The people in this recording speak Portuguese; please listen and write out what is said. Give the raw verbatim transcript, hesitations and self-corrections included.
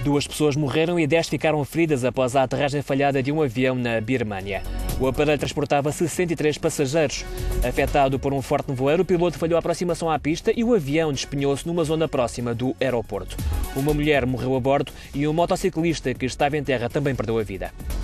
Duas pessoas morreram e dez ficaram feridas após a aterragem falhada de um avião na Birmânia. O aparelho transportava sessenta e três passageiros. Afetado por um forte nevoeiro, o piloto falhou a aproximação à pista e o avião despenhou-se numa zona próxima do aeroporto. Uma mulher morreu a bordo e um motociclista que estava em terra também perdeu a vida.